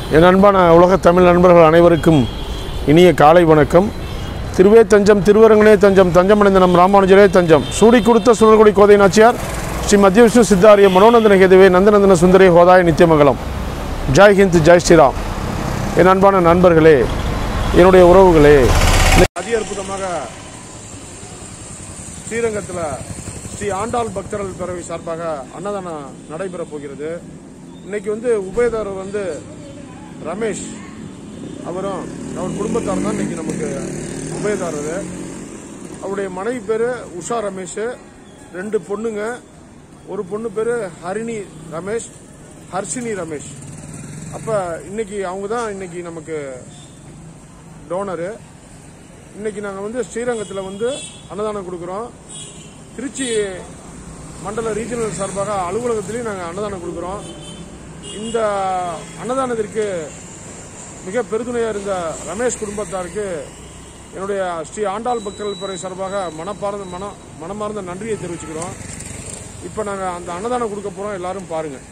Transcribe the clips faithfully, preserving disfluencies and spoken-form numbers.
என் அன்பான உலக தமிழ் நண்பர்கள் அனைவருக்கும் இனிய காலை வணக்கம். திருவே தஞ்சம் திருவரங்கனே தஞ்சம் தஞ்சமடைந்த நம் ராமானுஜரே தஞ்சம் சூடி கொடுத்த சுழல்குடி கோதை நாச்சியார் ஸ்ரீ மத்திய விஷ்ணு சித்தாரிய மனோநந்தன கேதுவே நந்தநந்தன சுந்தரே ஹோதாய நித்தியமங்கலம். ஜெய் ஹிந்த் ஜெய் ஸ்ரீராம். என் அன்பான நண்பர்களே, என்னுடைய உறவுகளே, அதி அற்புதமாக ஸ்ரீரங்கத்தில் ஸ்ரீ ஆண்டாள் பக்தர்கள் பேரவை சார்பாக அன்னதானம் நடைபெறப் போகிறது. இன்னைக்கு வந்து உபயதாரர் வந்து ரமேஷ், அவரும் அவர் குடும்பத்தார் தான் இன்னைக்கு நமக்கு உபயதாரர். அவருடைய மனைவி பேரு உஷா ரமேஷ், ரெண்டு பொண்ணுங்க, ஒரு பொண்ணு பேரு ஹரிணி ரமேஷ், ஹர்ஷினி ரமேஷ். அப்ப இன்னைக்கு அவங்க தான் இன்னைக்கு நமக்கு டோனரு. இன்னைக்கு நாங்கள் வந்து ஸ்ரீரங்கத்தில் வந்து அன்னதானம் கொடுக்குறோம். திருச்சி மண்டல ரீஜனல் சார்பாக அலுவலகத்திலையும் நாங்கள் அன்னதானம் கொடுக்குறோம். இந்த அன்னதானத்திற்கு மிக பெருதுணையாக இருந்த ரமேஷ் குடும்பத்தாருக்கு என்னுடைய ஸ்ரீ ஆண்டாள் பக்தர்கள் பேரவை சார்பாக மனப்பார்ந்த மன மனமார்ந்த நன்றியை தெரிவிச்சுக்கிறோம். இப்போ நாங்கள் அந்த அன்னதானம் கொடுக்க போகிறோம், எல்லாரும் பாருங்கள்.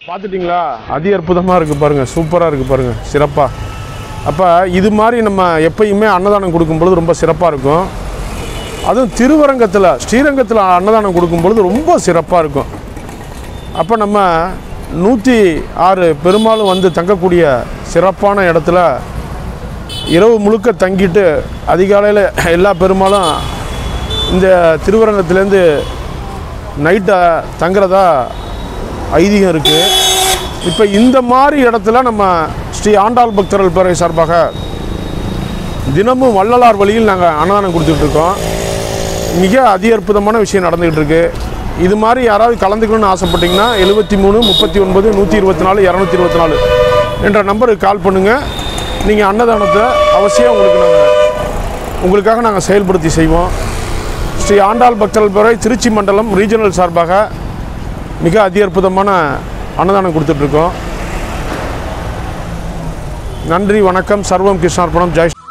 பார்த்துட்டிங்களா? அதி அற்புதமாக இருக்குது பாருங்கள், சூப்பராக இருக்குது பாருங்கள், சிறப்பாக. அப்போ இது மாதிரி நம்ம எப்பயுமே அன்னதானம் கொடுக்கும்பொழுது ரொம்ப சிறப்பாக இருக்கும். அதுவும் திருவரங்கத்தில் ஸ்ரீரங்கத்தில் அன்னதானம் கொடுக்கும்பொழுது ரொம்ப சிறப்பாக இருக்கும். அப்போ நம்ம நூற்றி ஆறு பெருமாளும் வந்து தங்கக்கூடிய சிறப்பான இடத்துல இரவு முழுக்க தங்கிட்டு அதிகாலையில் எல்லா பெருமாளும் இந்த திருவரங்கத்துலேருந்து நைட்டை தங்குறதா ஐதீகம் இருக்குது. இப்போ இந்த மாதிரி இடத்துல நம்ம ஸ்ரீ ஆண்டாள் பக்தர்கள் பேரவை சார்பாக தினமும் வள்ளலார் வழியில் நாங்கள் அன்னதானம் கொடுத்துட்ருக்கோம். மிக அதி அற்புதமான விஷயம் நடந்துக்கிட்டு இருக்குது. இது மாதிரி யாராவது கலந்துக்கணும்னு ஆசைப்பட்டிங்கன்னா எழுபத்தி மூணு முப்பத்தி ஒன்பது நூற்றி இருபத்தி நாலு இரநூத்தி இருபத்தி நாலு என்ற நம்பருக்கு கால் பண்ணுங்கள். நீங்கள் அன்னதானத்தை அவசியம் உங்களுக்கு நாங்கள் உங்களுக்காக நாங்கள் செயல்படுத்தி செய்வோம். ஸ்ரீ ஆண்டாள் பக்தர்கள் பேரவை திருச்சி மண்டலம் ரீஜனல் சார்பாக மிக அதி அற்புதமான அன்னதானம் கொடுத்துட்ருக்கோம். நன்றி, வணக்கம். சர்வம் கிருஷ்ணார்ப்பணம். ஜெய்.